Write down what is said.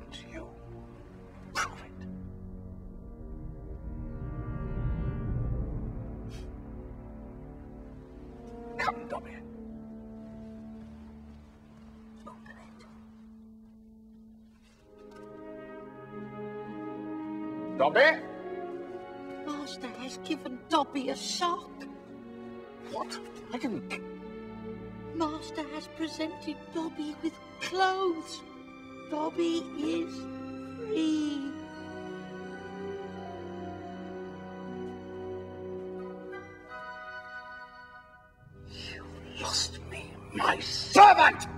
Don't you prove it. Come, Dobby. Open it. Dobby? Master has given Dobby a shock. What? I didn't... Master has presented Dobby with clothes. Dobby is free. You lost me, my servant!